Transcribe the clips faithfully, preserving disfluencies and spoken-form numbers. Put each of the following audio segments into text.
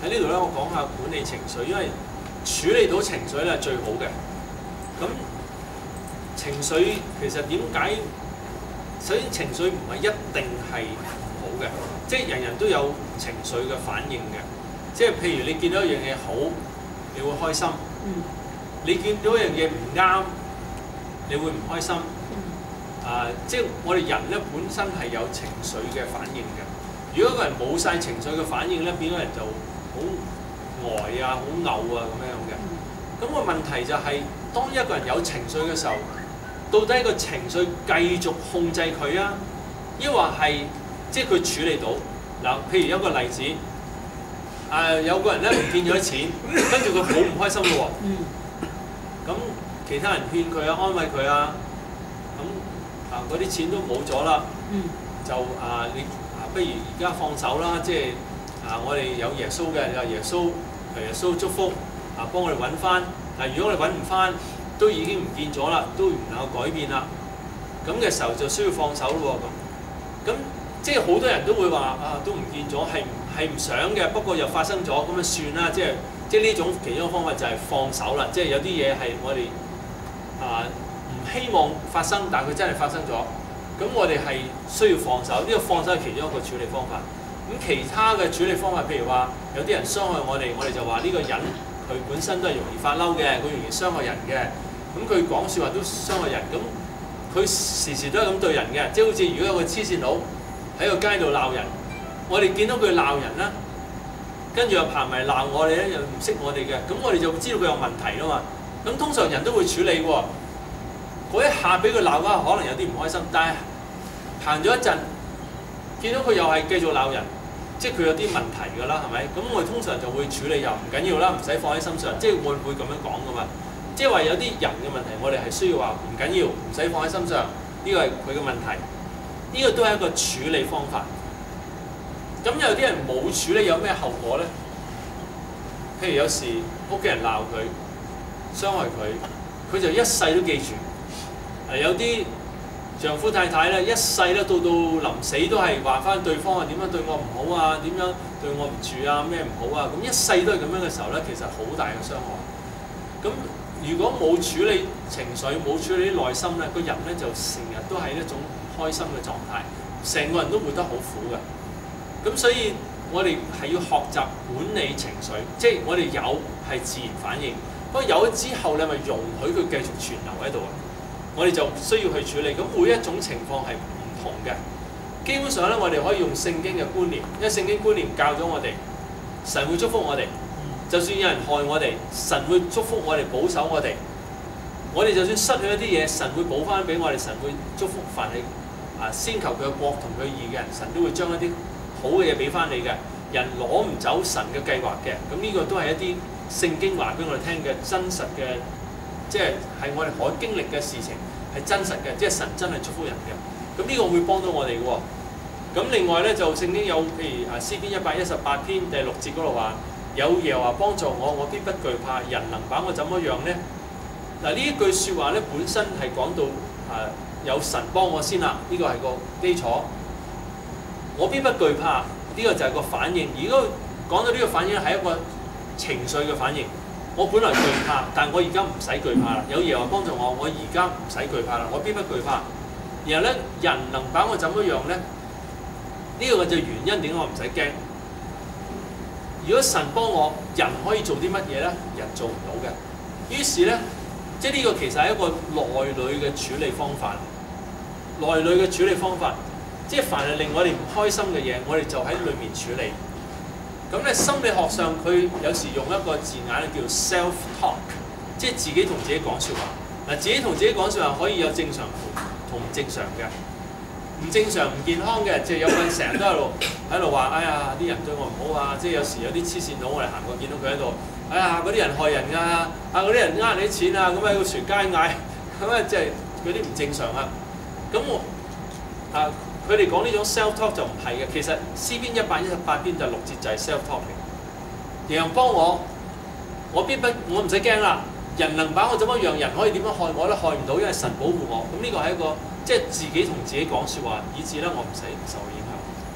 喺呢度咧，我講下管理情緒，因為處理到情緒咧係最好嘅。咁情緒其實點解？首先情緒唔係一定係唔好嘅，即係人人都有情緒嘅反應嘅。即係譬如你見到一樣嘢好，你會開心； 嗯、 你見到一樣嘢唔啱，你會唔開心。啊，即係我哋人咧本身係有情緒嘅反應嘅。如果一個人冇晒情緒嘅反應咧，變咗人就好呆啊、好嘔啊咁樣嘅。咁個問題就係、是，當一個人有情緒嘅時候，到底個情緒繼續控制佢啊，抑或係即係佢處理到嗱？譬如一個例子，誒、呃、有個人咧唔見咗啲錢，跟住佢好唔開心嘅喎。咁其他人勸佢啊、安慰佢啊，咁啊嗰啲錢都冇咗啦，就啊你啊不如而家放手啦，即係啊我哋有耶穌嘅，有耶穌，耶穌祝福啊幫我哋揾翻。但如果我哋揾唔翻，都已經唔見咗啦，都唔能夠改變啦。咁嘅時候就需要放手咯喎。咁咁即係好多人都會話啊，都唔見咗，係係唔想嘅，不過又發生咗，咁樣算啦。即係即係呢種其中一個方法就係放手啦。即係有啲嘢係我哋啊唔希望發生，但係佢真係發生咗。咁我哋係需要放手，呢個放手係其中一個處理方法。咁其他嘅處理方法，譬如話有啲人傷害我哋，我哋就話呢個人佢本身都係容易發嬲嘅，佢容易傷害人嘅。咁佢講説話都傷害人，咁佢時時都係咁對人嘅，即係好似如果有個黐線佬喺個街度鬧人，我哋見到佢鬧人啦，跟住又爬埋鬧我哋咧，又唔識我哋嘅，咁我哋就知道佢有問題啦嘛。咁通常人都會處理喎，嗰一下俾佢鬧啊，可能有啲唔開心，但係行咗一陣，見到佢又係繼續鬧人，即係佢有啲問題㗎啦，係咪？咁我哋通常就會處理，又唔緊要啦，唔使放喺心上，即係我會咁樣講㗎嘛。即係話有啲人嘅問題，我哋係需要話唔緊要，唔使放喺心上。呢個係佢嘅問題，呢個都係一個處理方法。咁有啲人冇處理，有咩後果咧？譬如有時屋企人鬧佢、傷害佢，佢就一世都記住。誒有啲丈夫太太咧，一世咧到到臨死都係話翻對方啊點樣對我唔好啊，點樣對我唔住啊，咩唔好啊，咁一世都係咁樣嘅時候咧，其實好大嘅傷害。咁如果冇處理情緒，冇處理啲內心咧，個人咧就成日都係一種唔開心嘅狀態，成個人都活得好苦嘅。咁所以我哋係要學習管理情緒，即係我哋有係自然反應，不過有咗之後你咪容許佢繼續存留喺度啊。我哋就需要去處理。咁每一種情況係唔同嘅。基本上咧，我哋可以用聖經嘅觀念，因為聖經觀念教咗我哋，神會祝福我哋。就算有人害我哋，神會祝福我哋，保守我哋。我哋就算失去一啲嘢，神會補翻俾我哋，神會祝福凡係啊先求佢嘅國同佢義嘅人，神都會將一啲好嘅嘢俾翻你嘅。人攞唔走神嘅計劃嘅，咁呢個都係一啲聖經話俾我哋聽嘅真實嘅，即係係我哋可經歷嘅事情係真實嘅，即係神真係祝福人嘅。咁呢個會幫到我哋嘅喎。咁另外咧就聖經有譬如啊詩篇一百一十八篇第六節嗰度話。有耶和華幫助我，我必不懼怕。人能把我怎麼樣呢？嗱，呢一句説話咧，本身係講到啊有神幫我先啦，呢個係個基礎。我必不懼怕，呢個就係個反應。如果講到呢個反應係一個情緒嘅反應，我本來懼怕，但我而家唔使懼怕啦。有耶和華幫助我，我而家唔使懼怕啦。我必不懼怕。然後咧，人能把我怎麼樣呢？呢個就原因點解我唔使驚。如果神幫我，人可以做啲乜嘢咧？人做唔到嘅。於是咧，即係呢個其實係一個內裏嘅處理方法。內裏嘅處理方法，即係凡係令我哋唔開心嘅嘢，我哋就喺裏面處理。咁咧，心理學上佢有時用一個字眼咧，叫 self-talk， 即係自己同自己講説話。嗱，自己同自己講説話可以有正常同唔正常嘅。唔正常、唔健康嘅，即係有個人成日都喺度喺度話：哎呀，啲人對我唔好啊！即係有時有啲黐線佬，我哋行過見到佢喺度，哎呀，嗰啲人害人㗎，啊嗰啲人呃你啲錢啊，咁喺個船街嗌，咁啊即係嗰啲唔正常啊！咁我啊，佢哋講呢種 self talk 就唔係嘅，其實詩篇一百一十八篇第六節就係 self talk 嚟。人幫我，我必不，我唔使驚啦。人能把我怎麼樣？人可以點樣害我咧？害唔到，因為神保護我。咁呢個係一個。即係自己同自己講説話，以致咧我唔使受影響。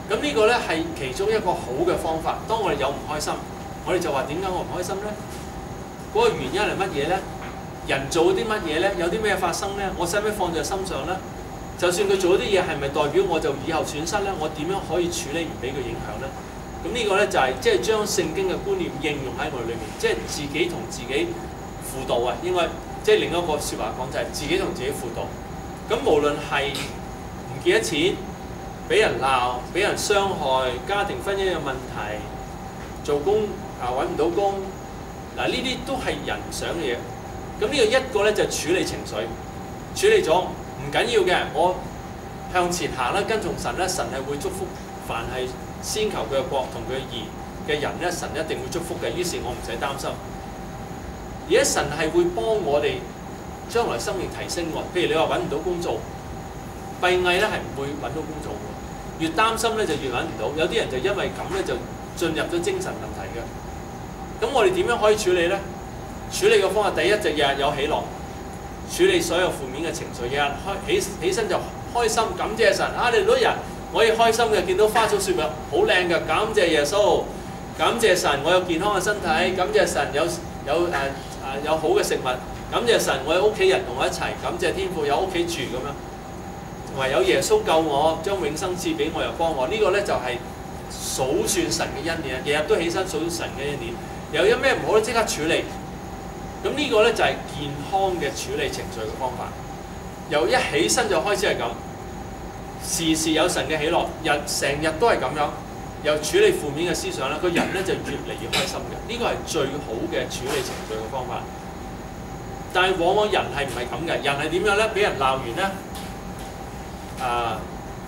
咁呢個咧係其中一個好嘅方法。當我哋有唔開心，我哋就話點解我唔開心咧？嗰、那個原因係乜嘢咧？人做啲乜嘢咧？有啲咩發生咧？我使唔使放在心上咧？就算佢做啲嘢，係咪代表我就以後損失咧？我點樣可以處理唔俾佢影響咧？咁呢個咧就係即係將聖經嘅觀念應用喺我哋裏面，即係自己同自己輔導啊，應該即係另一個説話講就係自己同自己輔導。咁無論係唔記得錢、俾人鬧、俾人傷害、家庭婚姻嘅問題、做工啊揾唔到工，嗱呢啲都係人想嘅嘢。咁呢個一個咧就係處理情緒，處理咗唔緊要嘅，我向前行啦，跟從神咧，神係會祝福。凡係先求佢嘅國同佢嘅義嘅人咧，神一定會祝福嘅。於是我唔使擔心。而家神係會幫我哋將來生命提升喎。譬如你話揾唔到工做，閉翳咧係唔會揾到工做嘅。越擔心咧就越揾唔到。有啲人就因為咁咧就進入咗精神問題嘅。咁我哋點樣可以處理咧？處理嘅方法，第一就日日有喜樂，處理所有負面嘅情緒。日日開起起身就開心，感謝神啊！你嗰日我可以開心嘅，見到花草樹木好靚嘅，感謝耶穌，感謝神，我有健康嘅身體，感謝神有有誒誒、呃、有好嘅食物，感謝神，我有屋企人同我一齊，感謝天父有屋企住咁樣，同埋有耶穌救我，將永生賜俾我又幫我，這個、呢個咧就係、是、數算神嘅恩典，日日都起身數算神嘅恩典，又有咩唔好咧即刻處理，咁呢個咧就係、是、健康嘅處理情緒嘅方法，由一起身就開始係咁。時時有神嘅喜樂，日成日都係咁樣，又處理負面嘅思想啦，個人咧就越嚟越開心嘅。呢個係最好嘅處理情緒嘅方法。但係往往人係唔係咁嘅？人係點樣咧？俾人鬧完咧，啊，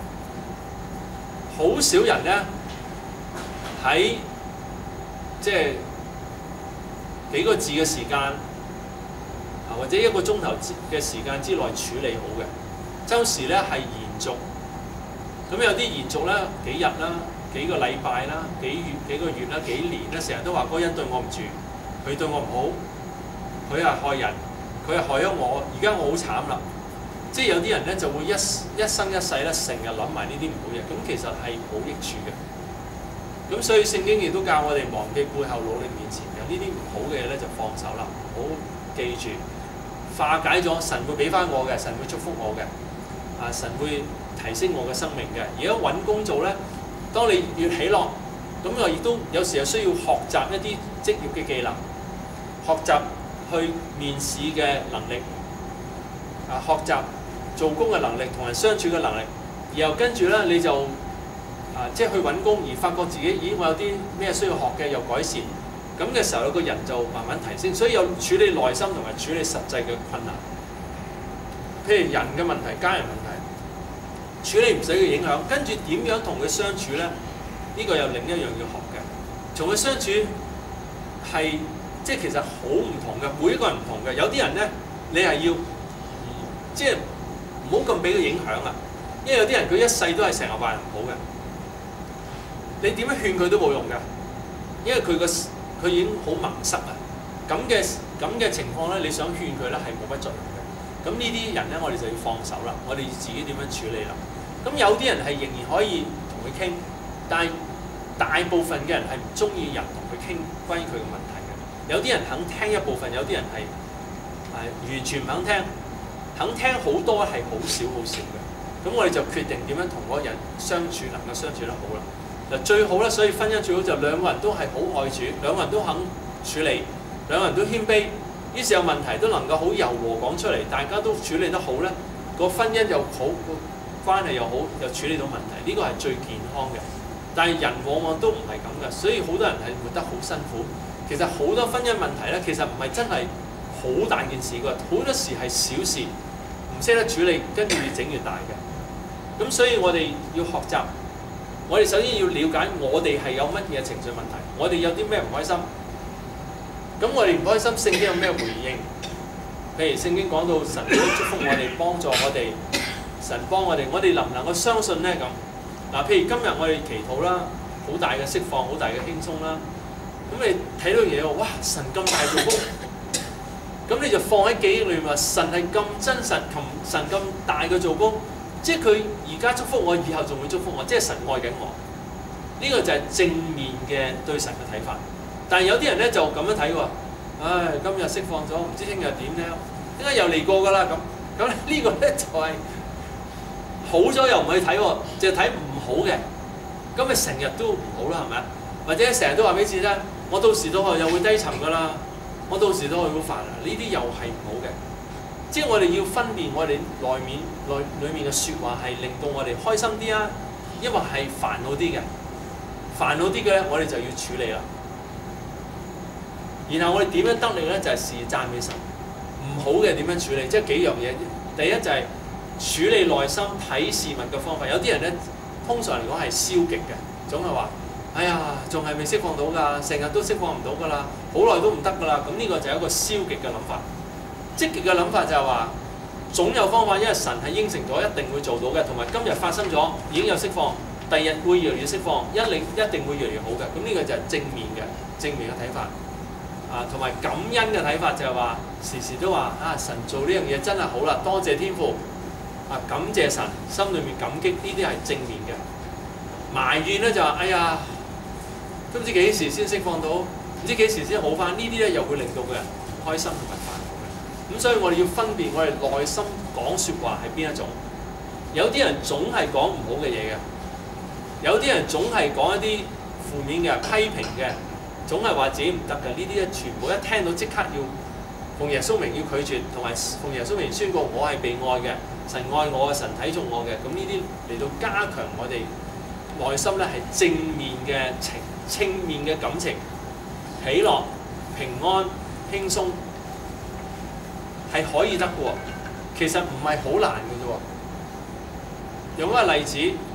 好少人咧喺即係幾個字嘅時間啊，或者一個鐘頭嘅時間之內處理好嘅。周時咧係延續。咁有啲延續啦，幾日啦，幾個禮拜啦，幾月幾個月啦，幾年啦，成日都話嗰個人對我唔住，佢對我唔好，佢係害人，佢係害咗我，而家我好慘啦。即係有啲人咧就會一一生一世咧成日諗埋呢啲唔好嘢，咁其實係冇益處嘅。咁所以聖經亦都教我哋忘記背後努力面前嘅呢啲唔好嘅嘢咧就放手啦，唔好記住，化解咗神會俾翻我嘅，神會祝福我嘅，啊神會提升我嘅生命嘅。而家揾工做咧，當你越喜樂，咁我亦都有時係需要學習一啲職業嘅技能，學習去面試嘅能力，啊學習做工嘅能力，同人相處嘅能力，然後跟住咧你就啊即係去揾工，而發覺自己咦我有啲咩需要學嘅又改善，咁嘅時候有個人就慢慢提升。所以有處理內心同埋處理實際嘅困難，譬如人嘅問題、家人問題。處理唔使佢影響，跟住點樣同佢相處咧？呢、這個有另一樣要學嘅。同佢相處係即係其實好唔同嘅，每一個人唔同嘅。有啲人咧，你係要即係唔好咁俾佢影響啊。因為有啲人佢一世都係成日話人唔好嘅，你點樣勸佢都冇用嘅，因為佢個佢已經好矇塞啊。咁嘅咁嘅情況咧，你想勸佢咧係冇乜作用嘅。咁呢啲人咧，我哋就要放手啦。我哋自己點樣處理啦？咁有啲人係仍然可以同佢傾，但係大部分嘅人係唔中意人同佢傾關於佢嘅問題嘅。有啲人肯聽一部分，有啲人係係完全唔肯聽，肯聽好多係好少好少嘅。咁我哋就決定點樣同嗰個人相處，能夠相處得好啦。嗱最好咧，所以婚姻最好就兩個人都係好愛主，兩個人都肯處理，兩個人都謙卑。於是有問題都能夠好柔和講出嚟，大家都處理得好咧，個婚姻又好，個關係又好，又處理到問題，呢個係最健康嘅。但係人往往都唔係咁嘅，所以好多人係活得好辛苦。其實好多婚姻問題咧，其實唔係真係好大件事㗎，好多時係小事，唔識得處理，跟住越整越大嘅。咁所以我哋要學習，我哋首先要了解我哋係有乜嘢情緒問題，我哋有啲咩唔開心。咁我哋唔開心，聖經有咩回應？譬如聖經講到神會祝福我哋，幫助我哋，神幫我哋，我哋能唔能夠相信咧？咁嗱，譬如今日我哋祈禱啦，好大嘅釋放，好大嘅輕鬆啦。咁你睇到嘢哇！神咁大祝福，咁你就放喺記憶裏面話，神係咁真實，同神咁大嘅做工，即係佢而家祝福我，以後仲會祝福我，即係神愛緊我。 呢個就係正面嘅對神嘅睇法。但係有啲人咧就咁樣睇喎，唉，今日釋放咗，唔知聽日點咧？點解又嚟過㗎啦？咁咁呢個咧就係、是、好咗又唔去睇喎，就睇唔好嘅，咁咪成日都唔好啦，係咪啊？或者成日都話俾自己聽，我到時到又會低沉㗎啦，我到時都會好煩啊！呢啲又係唔好嘅，即係我哋要分辨我哋內面內裡面嘅説話係令到我哋開心啲啊，抑或係煩惱啲嘅。煩惱啲嘅咧，我哋就要處理啦。然後我哋點樣得力咧？就係事讚美神。唔好嘅點樣處理？即係幾樣嘢。第一就係處理內心睇事物嘅方法。有啲人咧，通常嚟講係消極嘅，總係話：哎呀，仲係未釋放到㗎，成日都釋放唔到㗎啦，好耐都唔得㗎啦。咁呢個就係一個消極嘅諗法。積極嘅諗法就係話，總有方法，因為神係應承咗一定會做到嘅，同埋今日發生咗已經有釋放。第日會越嚟越釋放，一定一定會越嚟越好嘅。咁呢個就係正面嘅正面嘅睇法。啊，同埋感恩嘅睇法就係話，時時都話啊，神做呢樣嘢真係好啦，多謝天父。啊，感謝神，心裏面感激，呢啲係正面嘅。埋怨咧就話，哎呀，都唔知幾時先釋放到，唔知幾時先好翻。呢啲咧又會令到個人唔開心同埋煩惱嘅。咁所以我哋要分辨我哋內心講説話係邊一種。有啲人總係講唔好嘅嘢嘅。有啲人總係講一啲負面嘅批評嘅，總係話自己唔得嘅。呢啲咧全部一聽到即刻要奉耶穌名要拒絕，同埋奉耶穌名宣告我係被愛嘅，神愛我嘅，神睇重我嘅。咁呢啲嚟到加強我哋內心咧係正面嘅情、正面嘅感情、喜樂、平安、輕鬆，係可以得嘅喎。其實唔係好難嘅啫喎。用一個例子。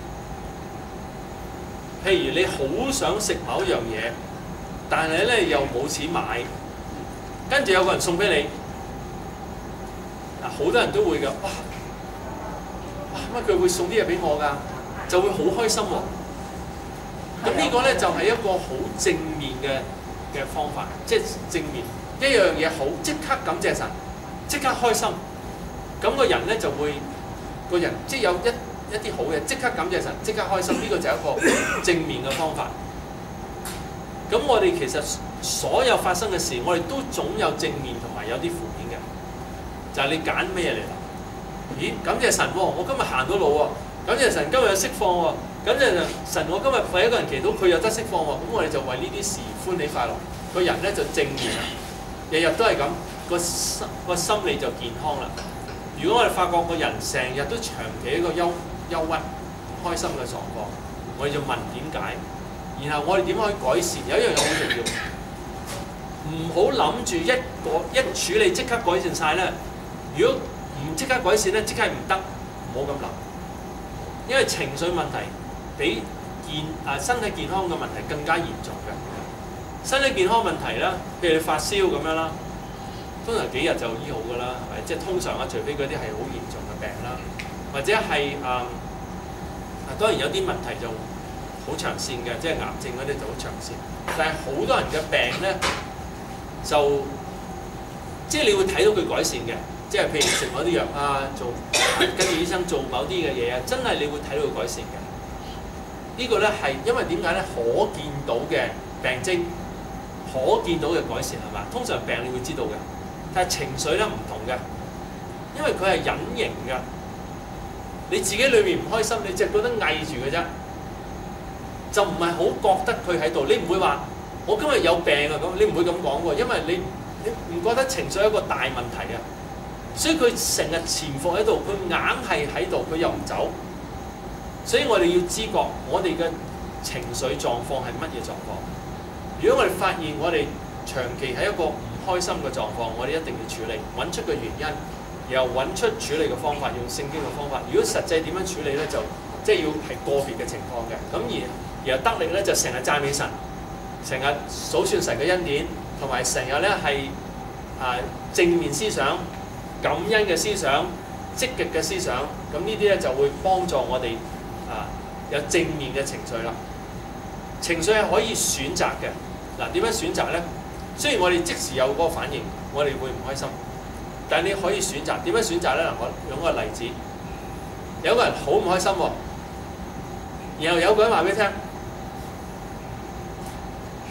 譬如你好想食某一樣嘢，但係咧又冇錢買，跟住有個人送俾你，嗱好多人都會㗎，哇哇乜佢會送啲嘢俾我㗎，就會好開心喎。咁呢個咧就係一個好正面嘅嘅方法，即係正面一樣嘢好，即刻感謝神，即刻開心，咁個人咧就會個人即係有一。一啲好嘅，即刻感謝神，即刻開心，呢、這個就係一個正面嘅方法。咁我哋其實所有發生嘅事，我哋都總有正面同埋有啲負面嘅，就係、是、你揀咩嚟啦？咦，感謝神喎、哦，我今日行到路喎、哦，感謝神今日有釋放喎、哦，感謝神我今日為一個人祈禱，佢有得釋放喎、哦，咁我哋就為呢啲事歡喜快樂，個人咧就正面啦，日日都係咁，個心個心理就健康啦。如果我哋發覺個人成日都長期一個憂憂鬱、唔開心嘅狀況，我哋就問點解，然後我哋點可以改善？有一樣嘢好重要，唔好諗住一個一處理即刻改善晒咧。如果唔即刻改善咧，即刻唔得，唔好咁諗，因為情緒問題比健啊身體健康嘅問題更加嚴重嘅。身體健康問題啦，譬如你發燒咁樣啦，通常幾日就醫好㗎啦，係咪？即係通常啊，除非嗰啲係好嚴重嘅病啦。或者係誒，啊當然有啲問題就好長線嘅，即係癌症嗰啲就好長線。但係好多人嘅病咧，就即係你會睇到佢改善嘅，即係譬如食某啲藥啊，做跟住醫生做某啲嘅嘢啊，真係你會睇到佢改善嘅。這個、呢個咧係因為點解咧？可見到嘅病徵，可見到嘅改善係嘛？通常病你會知道嘅，但係情緒咧唔同嘅，因為佢係隱形嘅。你自己裏面唔開心，你淨係覺得翳住嘅啫，就唔係好覺得佢喺度。你唔會話我今日有病啊咁，你唔會咁講喎，因為你你唔覺得情緒係一個大問題啊，所以佢成日潛伏喺度，佢硬係喺度，佢又唔走。所以我哋要知覺我哋嘅情緒狀況係乜嘢狀況。如果我哋發現我哋長期喺一個唔開心嘅狀況，我哋一定要處理，揾出個原因。然後揾出處理嘅方法，用聖經嘅方法。如果實際點樣處理咧，就即係要係個別嘅情況嘅。咁而然後得力咧，就成日讚美神，成日數算神嘅恩典，同埋成日咧係啊正面思想、感恩嘅思想、積極嘅思想。咁呢啲咧就會幫助我哋啊有正面嘅情緒啦。情緒係可以選擇嘅。嗱，點樣選擇咧？雖然我哋即時有嗰個反應，我哋會唔開心。但係你可以選擇點樣選擇咧？嗱，我用個例子，有個人好唔開心喎，然後有個人話俾你聽：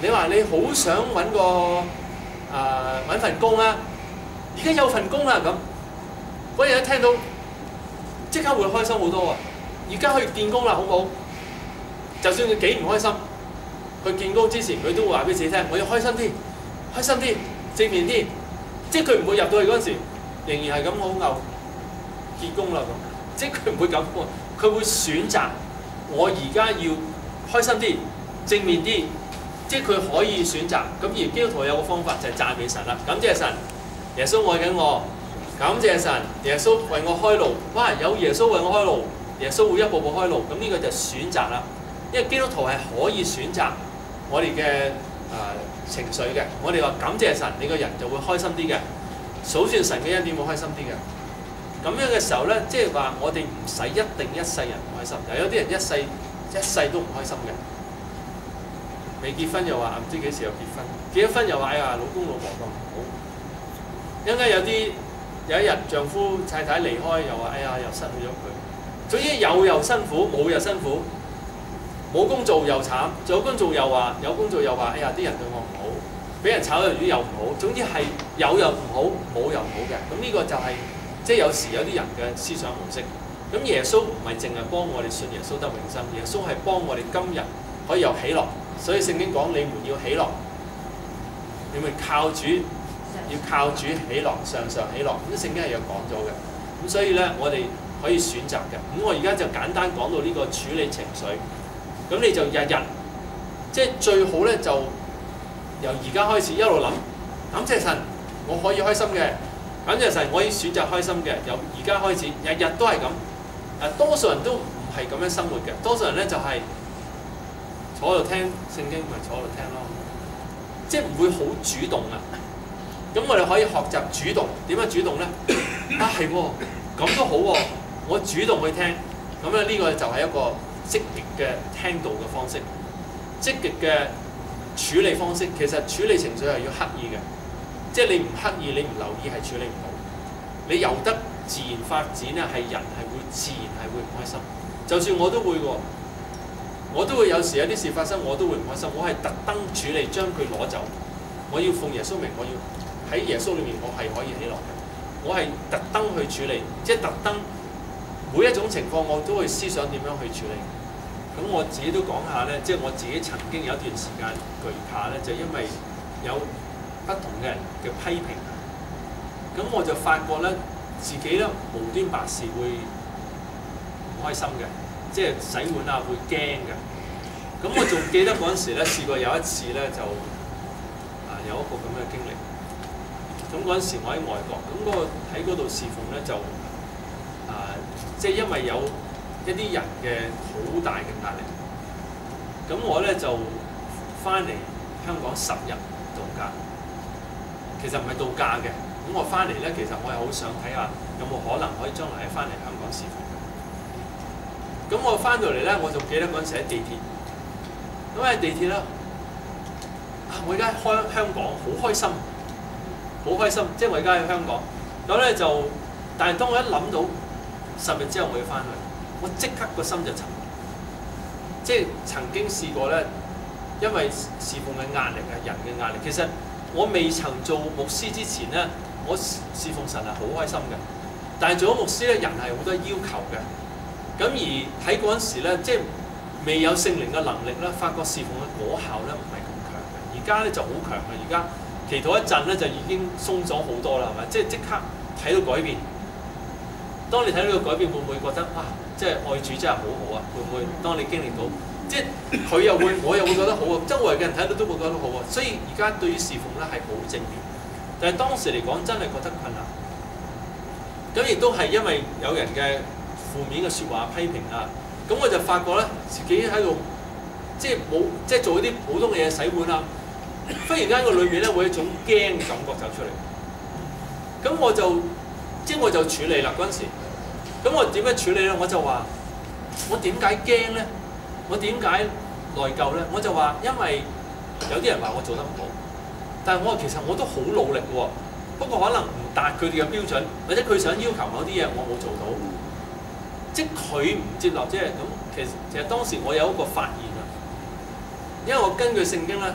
你話你好想揾個誒揾份工啊，而家有份工啦咁，嗰日一聽到即刻會開心好多喎。而家可以見工啦，好唔好？就算佢幾唔開心，佢見工之前佢都會話俾自己聽：我要開心啲，開心啲，正面啲。即係佢唔會入到去嗰陣時，仍然係咁好牛結工啦咁。即係佢唔會咁喎，佢會選擇我而家要開心啲、正面啲。即係佢可以選擇。咁而基督徒有個方法就係讚美神啦，感謝神，耶穌愛緊我，感謝神，耶穌為我開路。哇！有耶穌為我開路。耶穌會一步步開路，咁呢個就選擇啦。因為基督徒係可以選擇我哋嘅誒情緒嘅。我哋話感謝神，你個人就會開心啲嘅。數算神嘅恩典會開心啲嘅。咁樣嘅時候咧，即係話我哋唔使一定一世人唔開心。有啲人一世一世都唔開心嘅。未結婚又話唔知幾時又結婚，結咗婚又話哎呀老公老婆咁唔好。一陣間有啲有一日丈夫太太離開，又話哎呀又失去咗佢。總之有又辛苦，冇又辛苦，冇工做又慘，有工做又話有工做又話，哎呀啲人對我唔好，俾人炒魷魚又唔好，總之係有又唔好，冇又唔好嘅。咁呢個就係、是、即係有時有啲人嘅思想模式。咁耶穌唔係淨係幫我哋信耶穌得永生，耶穌係幫我哋今日可以有喜樂。所以聖經講你們要喜樂，你們靠主，要靠主喜樂，常常喜樂。咁聖經係有講咗嘅。咁所以咧，我哋可以選擇嘅。咁我而家就簡單講到呢個處理情緒。咁你就日日，即係最好咧，就由而家開始一路諗，感謝神，我可以開心嘅。感謝神，我可以選擇開心嘅。由而家開始，日日都係咁。誒，多數人都唔係咁樣生活嘅。多數人咧就係、是、坐喺度聽聖經，咪坐喺度聽咯。即係唔會好主動啊。咁我哋可以學習主動。點樣主動咧？啊，係喎。咁都好喎、啊，我主動去聽，咁咧呢個就係一個積極嘅聽道嘅方式，積極嘅處理方式。其實處理情緒係要刻意嘅，即係你唔刻意，你唔留意係處理唔到。你由得自然發展咧，係人係會自然係會唔開心。就算我都會喎，我都會有時有啲事發生，我都會唔開心。我係特登處理將佢攞走，我要奉耶穌名，我要喺耶穌裏面，我係可以喜樂嘅。我係特登去處理，即係特登每一種情況，我都會思想點樣去處理。咁我自己都講下咧，即係我自己曾經有一段時間懼怕咧，就因為有不同嘅人嘅批評，咁我就發覺咧自己咧無端白事會唔開心嘅，即係洗碗啊會驚嘅。咁我仲記得嗰陣時咧，試過有一次咧就啊有一個咁嘅經歷。咁嗰陣時我喺外國，咁、那、嗰個喺嗰度侍奉咧就啊、呃，即係因為有一啲人嘅好大嘅壓力，咁我咧就翻嚟香港十日度假，其實唔係度假嘅。咁我翻嚟咧，其實我係好想睇下有冇可能可以將來喺翻嚟香港侍奉。咁我翻到嚟咧，我仲記得嗰陣時喺地鐵，咁喺地鐵啦，啊我而家開香港好開心。好開心，即係我而家喺香港，咁咧就，但係當我一諗到十日之後我要翻去，我即刻個心就沉。即係曾經試過咧，因為侍奉嘅壓力啊，人嘅壓力。其實我未曾做牧師之前咧，我侍奉神係好開心嘅。但係做咗牧師咧，人係好多要求嘅。咁而喺嗰陣時咧，即係未有聖靈嘅能力咧，發覺侍奉嘅果效咧唔係咁強嘅。而家咧就好強嘅，而家。祈禱一陣咧，就已經鬆咗好多啦，係咪？即係即刻睇到改變。當你睇到個改變，會唔會覺得哇？即係愛主真係好好啊！會唔會？當你經歷到，即係佢又會，我又會覺得好啊！周圍嘅人睇到都會覺得好啊！所以而家對於侍奉咧係好正面，但係當時嚟講真係覺得困難。咁亦都係因為有人嘅負面嘅説話批評啊，咁我就發覺咧自己喺度即係冇即係做啲普通嘅嘢，洗碗啊。忽然間個裏面咧會有一種驚嘅感覺走出嚟，咁我就即係我就處理啦嗰陣時。咁我點樣處理咧？我就話我點解驚咧？我點解內疚咧？我就話因為有啲人話我做得唔好，但係我話其實我都好努力喎，不過可能唔達佢哋嘅標準，或者佢想要求某啲嘢我冇做到，即係佢唔接納，即係咁。其實其實當時我有一個發現啊，因為我根據聖經咧。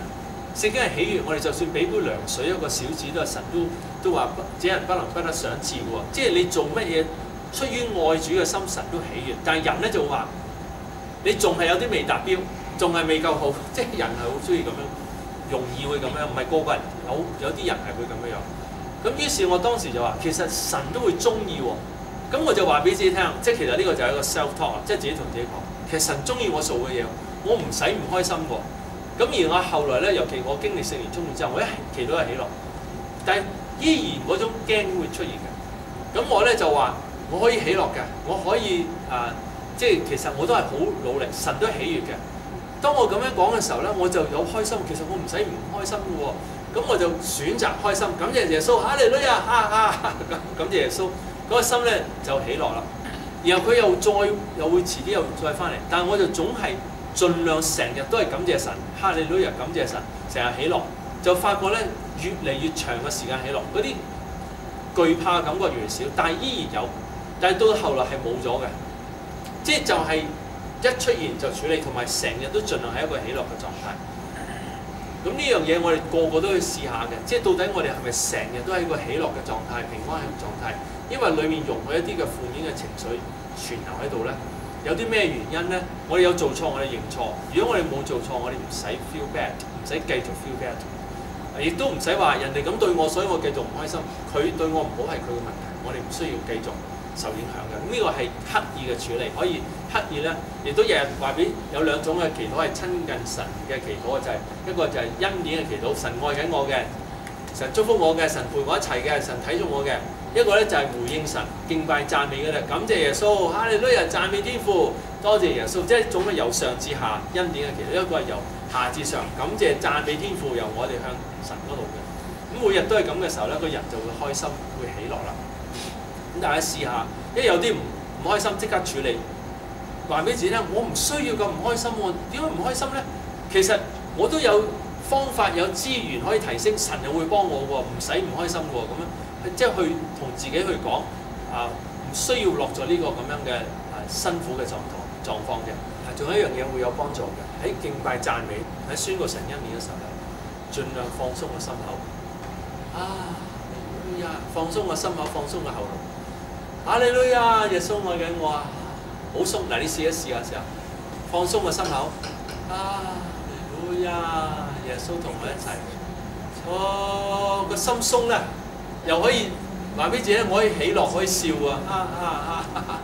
聖經係喜悅，我哋就算俾杯涼水一個小子都係神都都話這人不能不得賞賜嘅喎。即係你做乜嘢出於愛主嘅心，神都喜悅。但係人咧就話你仲係有啲未達標，仲係未夠好，即係人係好中意咁樣，容易會咁樣，唔係個個人有有啲人係會咁樣樣。咁於是我當時就話其實神都會中意喎。咁我就話俾自己聽，即係其實呢個就係一個 self talk，即係自己同自己講，其實神中意我做嘅嘢，我唔使唔開心喎。咁而我後來咧，尤其我經歷聖靈充滿之後，我一祈禱係喜樂，但係依然嗰種驚會出現嘅。咁我咧就話我可以喜樂嘅，我可以啊、呃，即係其實我都係好努力，神都喜悅嘅。當我咁樣講嘅時候咧，我就有開心，其實我唔使唔開心嘅喎。咁我就選擇開心，感謝耶穌，哈利路亞，啊啊，感謝耶穌。嗰個心咧就喜樂啦，然後佢又再又會遲啲又再翻嚟，但係我就總係盡量成日都係感謝神，哈利路亞感謝神，成日喜樂，就發覺咧越嚟越長嘅時間喜樂，嗰啲懼怕嘅感覺越嚟越少，但係依然有，但係到後來係冇咗嘅，即係就係一出現就處理，同埋成日都盡量係一個喜樂嘅狀態。咁呢樣嘢我哋個個都去試下嘅，即係到底我哋係咪成日都係一個喜樂嘅狀態、平安嘅狀態？因為裡面容許一啲嘅負面嘅情緒存留喺度咧，有啲咩原因咧？我哋有做錯，我哋認錯；如果我哋冇做錯，我哋唔使 feel bad，唔使繼續 feel bad，亦都唔使話人哋咁對我，所以我繼續唔開心。佢對我唔好係佢嘅問題，我哋唔需要繼續受影響嘅。咁呢個係刻意嘅處理，可以刻意咧，亦都日日話俾有兩種嘅祈禱係親近神嘅祈禱嘅，就係、是、一個就係恩典嘅祈禱，神愛緊我嘅，神祝福我嘅，神陪我一齊嘅，神睇中我嘅。一個咧就係回應神、敬拜、讚美嘅咧，感謝耶穌，哈利路亞，讚美天父，多謝耶穌，即係一種咧由上至下恩典嘅祈禱，一個係由下至上感謝讚美天父，由我哋向神嗰度嘅。咁每日都係咁嘅時候咧，個人就會開心，會喜樂啦。咁大家試下，因為有啲唔唔開心，即刻處理，話俾自己聽，我唔需要咁唔開心喎。點解唔開心咧？其實我都有方法、有資源可以提升，神又會幫我喎，唔使唔開心喎，咁樣。即係去同自己去講啊，唔需要落咗呢個咁樣嘅啊辛苦嘅狀況狀況嘅。仲有一樣嘢會有幫助嘅，喺敬拜讚美、喺宣告神恩典嘅時候咧，盡量放鬆個心口。啊，哈利路亞！放鬆個心口，放鬆個喉嚨。哈利路亞！耶穌愛緊我啊！好鬆，嗱你試一試下試下，放鬆個心口。啊，哈利路亞！耶穌同我一齊。哦，個心鬆咧。又可以話俾自己，我可以喜樂，可以笑啊！啊啊啊！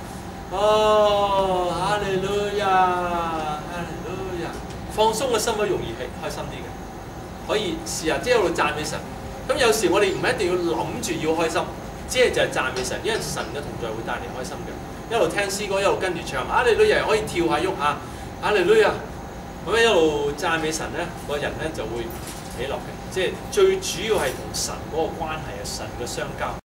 哦，哈利路亞，哈利路亞，放鬆嘅心會容易係開心啲嘅，可以試下，即係喺度讚美神。咁有時我哋唔係一定要諗住要開心，只係就係讚美神，因為神嘅同在會帶嚟開心嘅。一路聽詩歌，一路跟住唱，哈利路亞可以跳下喐下，哈利路亞咁樣一路讚美神咧，個人咧就會喜樂嘅。即係最主要係同神嗰個關係啊，神嘅相交。